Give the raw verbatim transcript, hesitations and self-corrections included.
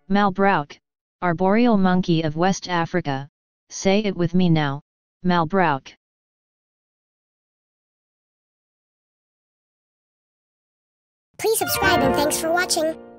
Malbrouck, arboreal monkey of West Africa. Say it with me now, malbrouck. Please subscribe and thanks for watching.